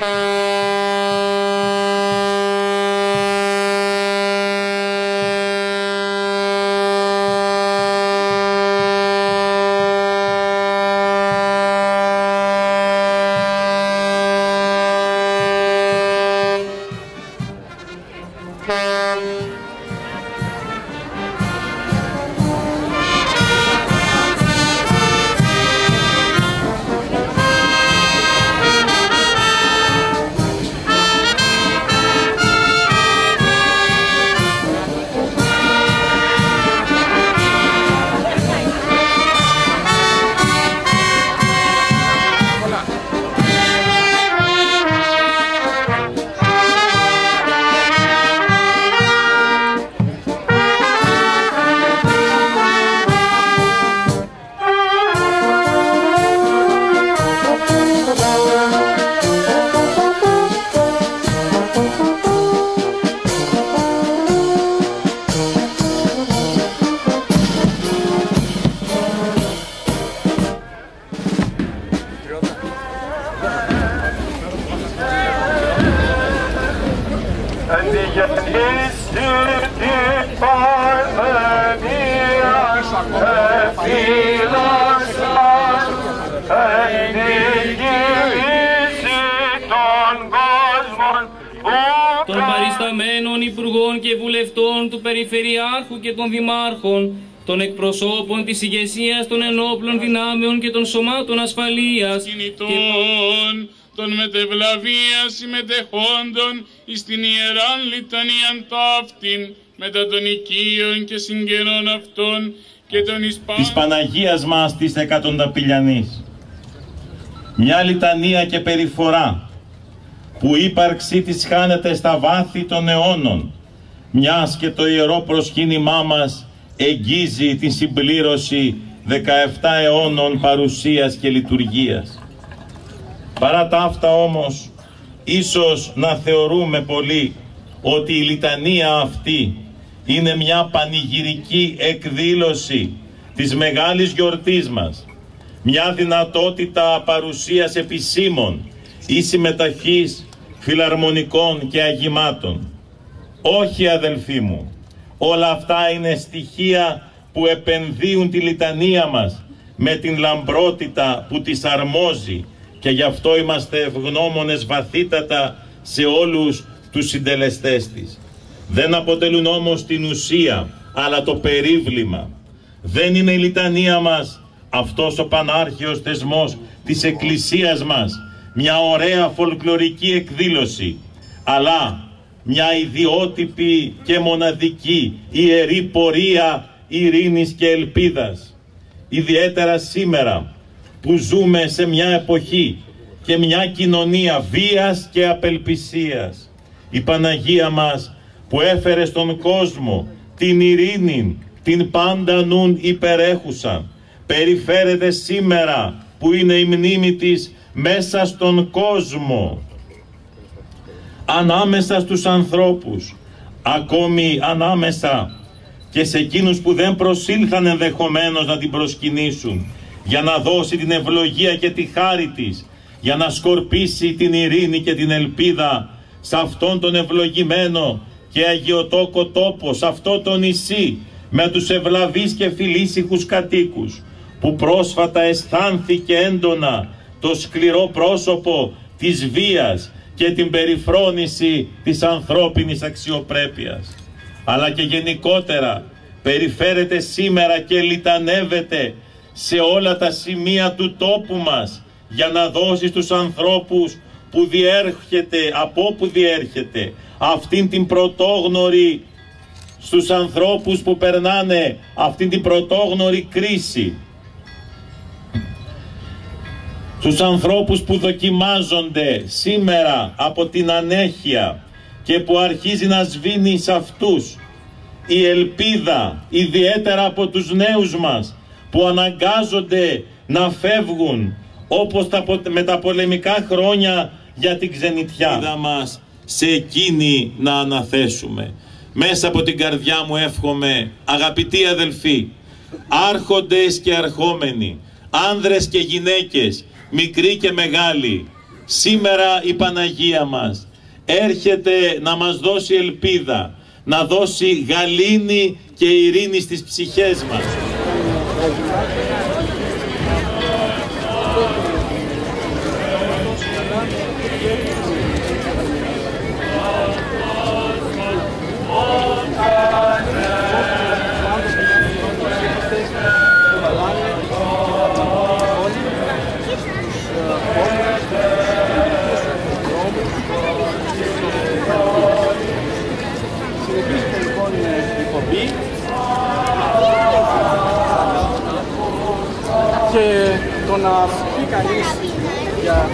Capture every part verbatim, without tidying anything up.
των παρισταμένων υπουργών και βουλευτών του Περιφερειάρχου και των Δημάρχων, των εκπροσώπων της ηγεσίας των ενόπλων δυνάμεων και των σωμάτων ασφαλείας κινητών, και των μετευλαβία συμμετεχόντων εις την Ιεράν Λιτανίαν ταύτην, μετά των οικείων και συγγενών αυτών και των Ισπανών της Παναγίας μας της Εκατονταπηλιανής. Μια λιτανία και περιφορά που ύπαρξή της χάνεται στα βάθη των αιώνων, μιας και το ιερό προσκύνημά μας εγγίζει την συμπλήρωση δεκαεπτά αιώνων παρουσίας και λειτουργίας. Παρά τα αυτά όμως, ίσως να θεωρούμε πολύ ότι η λιτανία αυτή είναι μια πανηγυρική εκδήλωση της μεγάλης γιορτής μας, μια δυνατότητα παρουσίας επισήμων ή συμμεταχής φιλαρμονικών και αγημάτων. Όχι, αδελφοί μου, όλα αυτά είναι στοιχεία που επενδύουν τη λιτανία μας με την λαμπρότητα που της αρμόζει, και γι' αυτό είμαστε ευγνώμονες βαθύτατα σε όλους τους συντελεστές της. Δεν αποτελούν όμως την ουσία, αλλά το περίβλημα. Δεν είναι η λιτανία μας αυτός ο πανάρχαιος θεσμός της Εκκλησίας μας, μια ωραία φολκλωρική εκδήλωση, αλλά μια ιδιότυπη και μοναδική ιερή πορεία ειρήνης και ελπίδας. Ιδιαίτερα σήμερα που ζούμε σε μια εποχή και μια κοινωνία βίας και απελπισίας, η Παναγία μας που έφερε στον κόσμο την ειρήνη, την πάντα νουν υπερέχουσα, περιφέρεται σήμερα που είναι η μνήμη της μέσα στον κόσμο, ανάμεσα στους ανθρώπους, ακόμη ανάμεσα και σε εκείνους που δεν προσήλθαν ενδεχομένως να την προσκυνήσουν, για να δώσει την ευλογία και τη χάρη της, για να σκορπίσει την ειρήνη και την ελπίδα σε αυτόν τον ευλογημένο και αγιοτόκο τόπο, σε αυτό το νησί με τους ευλαβείς και φιλήσυχους κατοίκους, που πρόσφατα αισθάνθηκε έντονα το σκληρό πρόσωπο της βίας και την περιφρόνηση της ανθρώπινης αξιοπρέπειας. Αλλά και γενικότερα περιφέρεται σήμερα και λιτανεύεται σε όλα τα σημεία του τόπου μας, για να δώσει στους ανθρώπους που διέρχεται, από όπου διέρχεται, αυτήν την πρωτόγνωρη, στους ανθρώπους που περνάνε αυτήν την πρωτόγνωρη κρίση, στους ανθρώπους που δοκιμάζονται σήμερα από την ανέχεια και που αρχίζει να σβήνει σε αυτούς η ελπίδα, ιδιαίτερα από τους νέους μας που αναγκάζονται να φεύγουν όπως τα, με τα πολεμικά χρόνια για την ξενιτιά. Είδα μας σε εκείνη να αναθέσουμε. Μέσα από την καρδιά μου εύχομαι, αγαπητοί αδελφοί, άρχοντες και αρχόμενοι, άνδρες και γυναίκες, μικροί και μεγάλοι, Σήμερα η Παναγία μας έρχεται να μας δώσει ελπίδα, να δώσει γαλήνη και ειρήνη στις ψυχές μας. Και το να πει κανείς για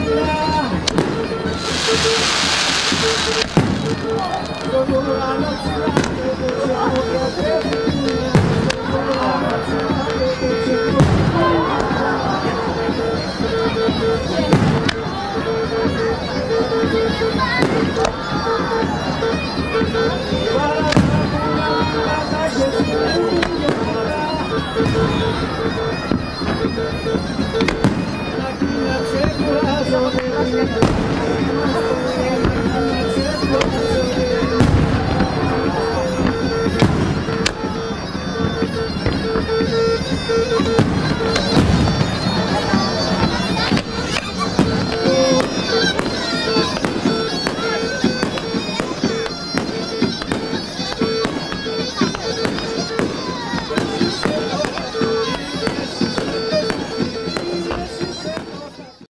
Vamos lá,